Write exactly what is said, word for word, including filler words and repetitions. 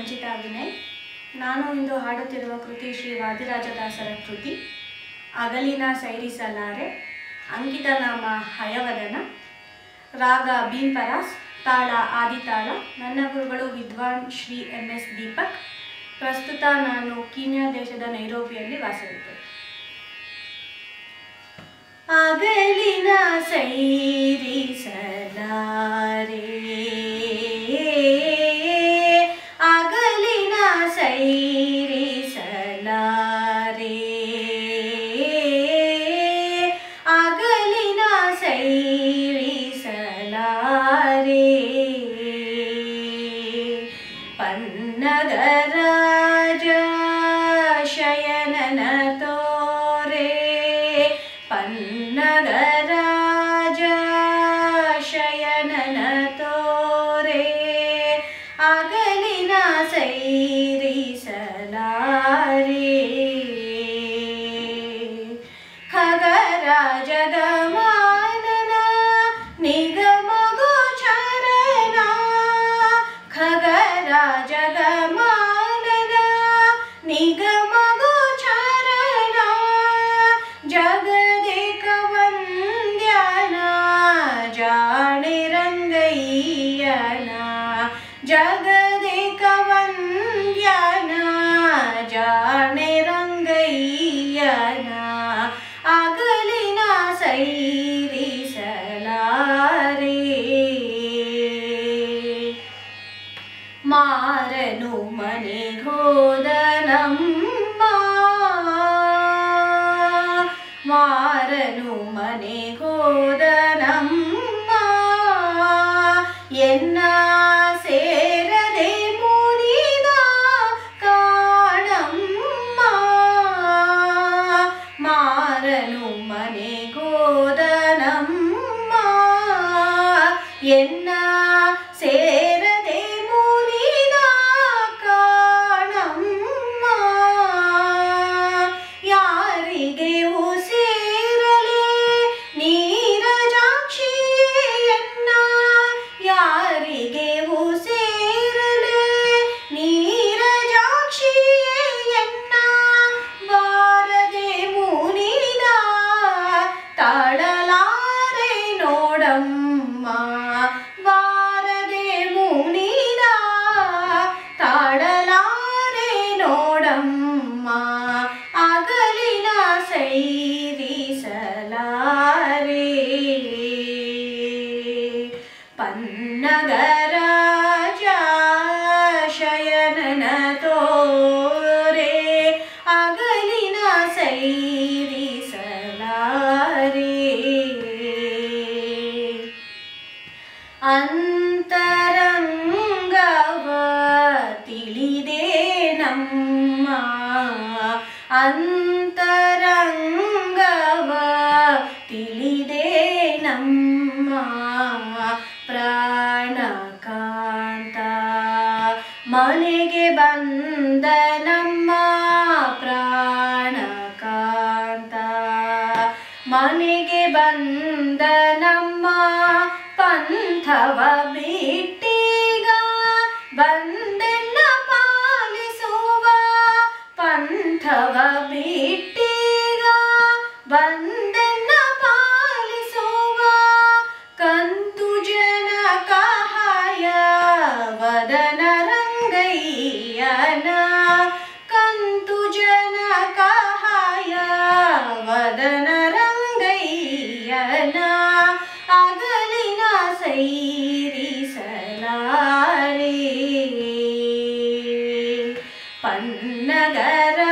ರಂಜಿತಾ ವಿನಯ್. ನಾನು ಇಂದು ಹಾಡುತ್ತಿರುವ ಕೃತಿ ಶ್ರೀ ವಾದಿರಾಜದಾಸರ ಕೃತಿ ಅಗಲಿನ ಸೈರಿಸಲಾರೆ. ಅಂಕಿತ ನಾಮ ಹಯವದನ. ರಾಗ ಭೀಂಪರಾಸ್. ತಾಳ ಆದಿತಾಳ. ನನ್ನ ಗುರುಗಳು ವಿದ್ವಾನ್ ಶ್ರೀ ಎಂ ಎಸ್ ದೀಪಕ್. ಪ್ರಸ್ತುತ ನಾನು ಕೀನ್ಯಾ ದೇಶದ ನೈರೋಬಿಯಲ್ಲಿ ವಾಸವಿದ್ದೆ. ಅಗಲಿನ ಸೈರಿಸಲಾರೆ, ಅಗಲಿನ ಸೈರಿಸಲಾರೆ, ಅಗಲಿನ ಸೈರಿಸಲಾರೆ. ಪನ್ನಗ ರಾಜ ಶಯನನ ತೋರೆ, ಪನ್ನಗ ರಾಜ ಶಯನನ ತೋರೆ, ಅಗಲಿನ ಸೈರಿಸಲಾರೆ. ಖಗರಾಜ ಗಮಾನನ ನಿಗಮ ಗೋಚರನ, ಖಗರಾಜ ಗಮಾನನ ನಿಗಮ ಗೋಚರನ, ಜಗದೇಕ ವಂದ್ಯನ ಜಾಣೆ ರಂಗಯ್ಯನ, ಜಗದೇಕ ವಂದ್ಯನ ಜಾಣೆ ರಂಗಯ್ಯನ, ಅಗಲಿನ ಸೈರಿಸಲಾರೆ. ಮಾರನು ಮನೆಗೋದನಮ್ಮ, ಮಾರನು ಮನೆಗೋದನಮ್ಮ, ಎನ್ನ ಸೇರದೆ ಮುನಿದ ಕಾಣಮ್ಮ, ಮಾರನು ಮನೆಗೋದನಮ್ಮ, ಎನ್ನ ಸೇರದೆ ಮುನಿದ ಕಾಣಮ್ಮ, ಯಾರಿಗೆ ಸೇರಲೆ ನೀರಜಾಕ್ಷಿಯನ್ನ, ಯಾರಿಗೆ ಸೇರಲೆ ನೀರಜಾಕ್ಷಿಯನ್ನ, ಬಾರದೆ ಮುನಿದ ತಾಳಲಾರೆ ನೋಡಮ್ಮ, ಬಾರದೆ ಮುನಿದ ತಾಳಲಾರೆ ನೋಡಮ್ಮ, ಅಗಲಿನ ಸೈರಿಸಲಾರೆ. ಪನ್ನಗ ರಾಜ ಶಯನನ ತೋರೆ, ಅಗಲಿನ ಸೈರಿಸಲಾರೆ. ಅಂತರಂಗವ ತಿಳಿದೆ ನಮ್ಮ, ಅಂತರಂಗವ ತಿಳಿದೆ ನಮ್ಮ, ಪ್ರಾಣಕಾಂತ ಮನೆಗೆ ಬಂದ ನಮ್ಮ, ಪ್ರಾಣಕಾಂತ ಮನೆಗೆ ಬಂದ ನಮ್ಮ, ಪಂಥವ ಬಿಟ್ಟೀಗ ಬಂದೆನ್ನ ಪಾಲಿಸುವ, ಪಂಥವ ಬಿಟ್ಟೀಗ ಬಂದೆನ್ನ ಪಾಲಿಸುವ, ಕಂತು ಜನಕ ಹಯವದನ ರಂಗಯ್ಯನ, ಕಂತು ಜನಕ ಹಯವದನ ರಂಗಯ್ಯನ, ಅಗಲಿನ ಸೈರಿಸಲಾರೆ. ಪನ್ನಗ